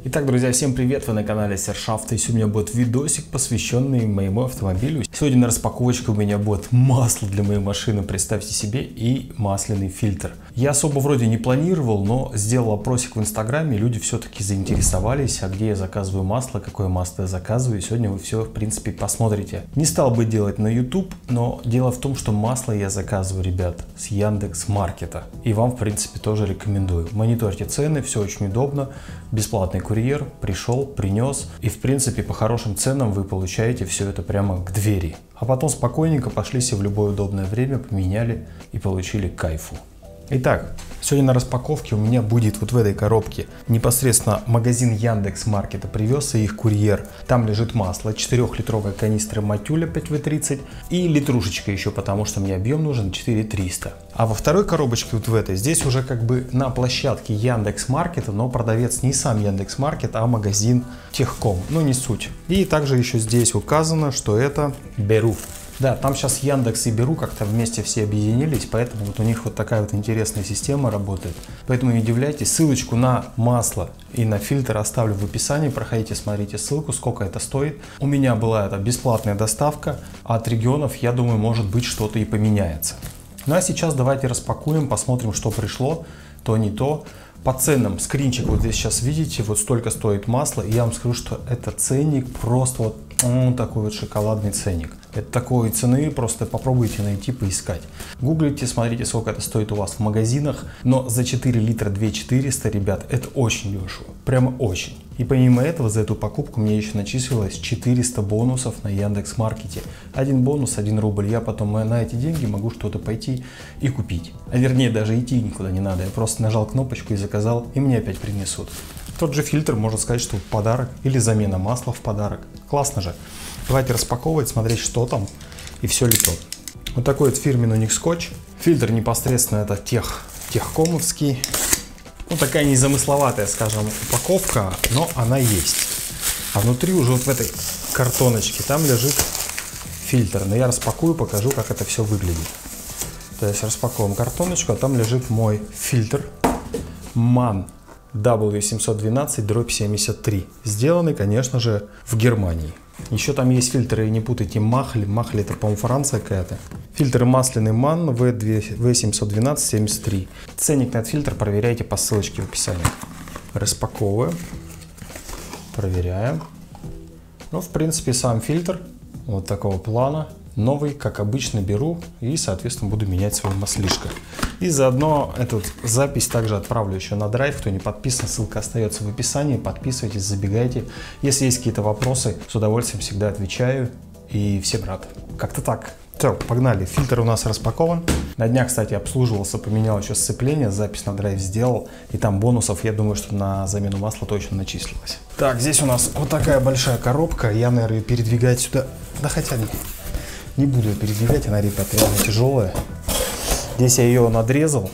Итак, друзья, всем привет! Вы на канале Сершафт, и сегодня будет видосик, посвященный моему автомобилю. Сегодня на распаковочке у меня будет масло для моей машины, представьте себе, и масляный фильтр. Я особо вроде не планировал, но сделал опросик в инстаграме, люди все-таки заинтересовались, а где я заказываю масло, какое масло я заказываю. И сегодня вы все, в принципе, посмотрите. Не стал бы делать на YouTube, но дело в том, что масло я заказываю, ребят, с Яндекс.Маркета. И вам, в принципе, тоже рекомендую. Мониторьте цены, все очень удобно, бесплатный курьер пришел, принес, и в принципе по хорошим ценам вы получаете все это прямо к двери. А потом спокойненько пошли себе в любое удобное время, поменяли и получили кайфу. Итак, сегодня на распаковке у меня будет вот в этой коробке непосредственно магазин Яндекс.Маркета привез, и их курьер. Там лежит масло, 4-литровая канистра Матюля 5В30 и литрушечка еще, потому что мне объем нужен 4300. А во второй коробочке, вот в этой, здесь уже как бы на площадке Яндекс.Маркета, но продавец не сам Яндекс.Маркет, а магазин Техком, но не суть. И также еще здесь указано, что это Беру. Да, там сейчас Яндекс и Беру как-то вместе все объединились, поэтому вот у них вот такая вот интересная система работает. Поэтому не удивляйтесь, ссылочку на масло и на фильтр оставлю в описании, проходите, смотрите ссылку, сколько это стоит. У меня была это бесплатная доставка, а от регионов, я думаю, может быть что-то и поменяется. Ну а сейчас давайте распакуем, посмотрим, что пришло, то не то. По ценам, скринчик вот здесь сейчас видите, вот столько стоит масло, и я вам скажу, что это ценник просто вот такой вот шоколадный ценник. Это такой цены, просто попробуйте найти, поискать. Гуглите, смотрите, сколько это стоит у вас в магазинах, но за 4 литра 2400, ребят, это очень дешево, прямо очень. И помимо этого, за эту покупку мне еще начислилось 400 бонусов на Яндекс.Маркете. Один бонус, 1 рубль, я потом на эти деньги могу что-то пойти и купить. А вернее, даже идти никуда не надо, я просто нажал кнопочку и заказал, и мне опять принесут. Тот же фильтр, можно сказать, что в подарок, или замена масла в подарок. Классно же. Давайте распаковывать, смотреть, что там и все ли то. Вот такой вот фирменный у них скотч. Фильтр непосредственно это техкомовский. Ну, такая незамысловатая, скажем, упаковка, но она есть. А внутри уже вот в этой картоночке там лежит фильтр. Но я распакую, покажу, как это все выглядит. То есть распаковываем картоночку, а там лежит мой фильтр MAN W712/73, сделанный, конечно же, в Германии. Еще там есть фильтры, не путайте, Махли это, по-моему, Франция какая-то. Фильтр масляный MAN W712/73. Ценник на этот фильтр проверяйте по ссылочке в описании. Распаковываем, проверяем. Ну, в принципе, сам фильтр вот такого плана. Новый, как обычно, беру и, соответственно, буду менять свое маслишко. И заодно эту запись также отправлю еще на драйв. Кто не подписан, ссылка остается в описании. Подписывайтесь, забегайте. Если есть какие-то вопросы, с удовольствием всегда отвечаю. И всем рад. Как-то так. Все, погнали. Фильтр у нас распакован. На днях, кстати, обслуживался, поменял еще сцепление, запись на драйв сделал. И там бонусов, я думаю, что на замену масла точно начислилось. Так, здесь у нас вот такая большая коробка. Я, наверное, ее передвигать сюда. Да хотя не буду ее передвигать, она, ребята, реально тяжелая. Здесь я ее надрезал.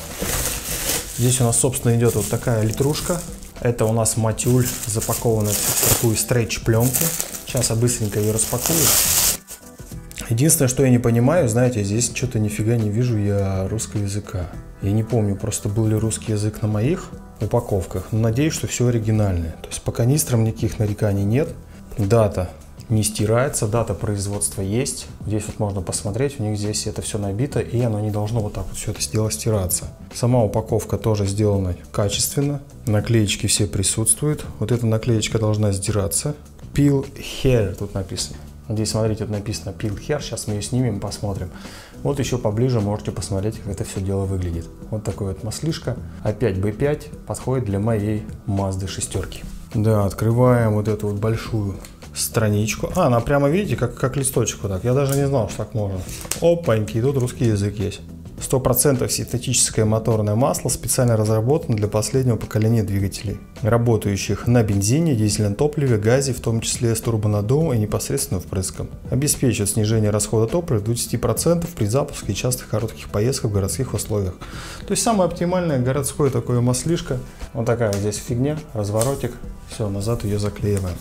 Здесь у нас, собственно, идет вот такая литрушка. Это у нас Матюль, запакованная в такую стретч-пленку. Сейчас я быстренько ее распакую. Единственное, что я не понимаю, знаете, здесь что-то нифига не вижу я русского языка. Я не помню, просто был ли русский язык на моих упаковках. Но надеюсь, что все оригинальное. То есть по канистрам никаких нареканий нет. Дата не стирается, дата производства есть. Здесь вот можно посмотреть, у них здесь это все набито, и оно не должно вот так вот все это дело стираться. Сама упаковка тоже сделана качественно, наклеечки все присутствуют. Вот эта наклеечка должна сдираться. Peel Hair тут написано. Здесь, смотрите, тут написано Peel Hair, сейчас мы ее снимем, посмотрим. Вот еще поближе можете посмотреть, как это все дело выглядит. Вот такой вот маслишка, опять B5, подходит для моей Mazda 6. Да, открываем вот эту вот большую страничку. Она прямо, видите, как листочек вот так. Я даже не знал, что так можно. Опаньки, тут русский язык есть. 100% синтетическое моторное масло специально разработано для последнего поколения двигателей, работающих на бензине, дизельном топливе, газе, в том числе с турбонаддувом и непосредственно впрыском. Обеспечит снижение расхода топлива до 20% при запуске и частых коротких поездках в городских условиях. То есть самое оптимальное городское такое маслишко. Вот такая здесь фигня, разворотик. Все, назад ее заклеиваем.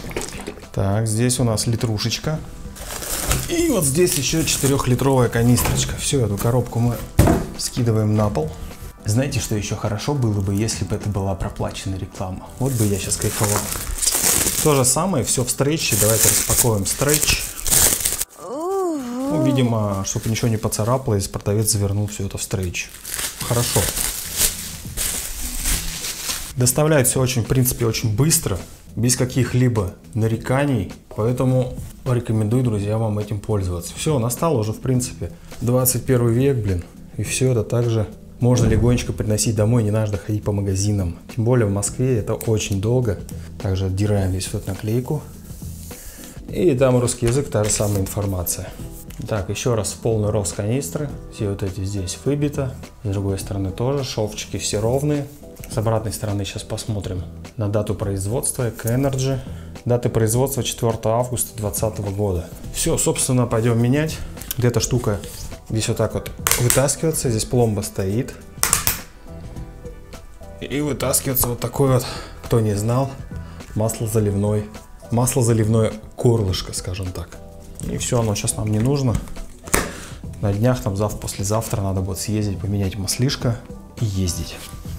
Так, здесь у нас литрушечка. И вот здесь еще 4-литровая канистрочка. Все, эту коробку мы скидываем на пол. Знаете, что еще хорошо было бы, если бы это была проплаченная реклама? Вот бы я сейчас кайфовал. То же самое, все в стрейче. Давайте распакуем стрейч. Ну, видимо, чтобы ничего не поцарапалось, продавец завернул все это в стрейч. Хорошо. Доставляет все очень, в принципе, очень быстро, без каких-либо нареканий. Поэтому рекомендую, друзья, вам этим пользоваться. Все, настал уже, в принципе, 21 век, блин. И все это также можно легонечко приносить домой, не надо ходить по магазинам. Тем более в Москве это очень долго. Также отдираем здесь вот наклейку. И там русский язык, та же самая информация. Так, еще раз в полный рост канистры. Все вот эти здесь выбито. С другой стороны тоже. Шовчики все ровные. С обратной стороны сейчас посмотрим на дату производства. Эко-Энерджи. Дата производства 4 августа 2020 года. Все, собственно, пойдем менять. Эта штука здесь вот так вот вытаскивается. Здесь пломба стоит. И вытаскивается вот такой вот, кто не знал, маслозаливное горлышко, скажем так. И все, оно сейчас нам не нужно. На днях, там послезавтра надо будет съездить, поменять маслишко и ездить.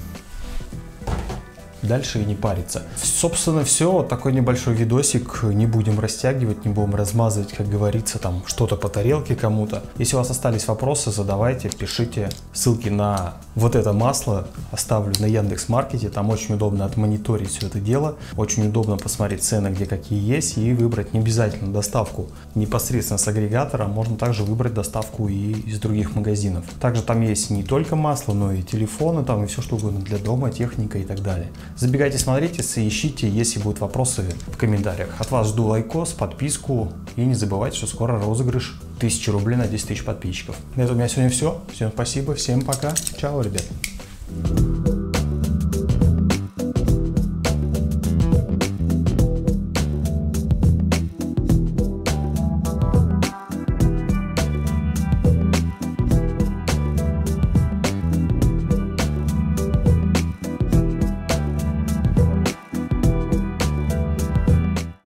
Дальше и не париться. Собственно, все. Вот такой небольшой видосик. Не будем растягивать, не будем размазывать, как говорится, там что-то по тарелке кому-то. Если у вас остались вопросы, задавайте, пишите. Ссылки на вот это масло оставлю на Яндекс.Маркете. Там очень удобно отмониторить все это дело. Очень удобно посмотреть цены, где какие есть, и выбрать не обязательно доставку непосредственно с агрегатора. Можно также выбрать доставку и из других магазинов. Также там есть не только масло, но и телефоны, там и все что угодно для дома, техника и так далее. Забегайте, смотрите, ищите, если будут вопросы в комментариях. От вас жду лайкос, подписку и не забывайте, что скоро розыгрыш 1000 рублей на 10 000 подписчиков. На этом у меня сегодня все. Всем спасибо, всем пока. Чао, ребят.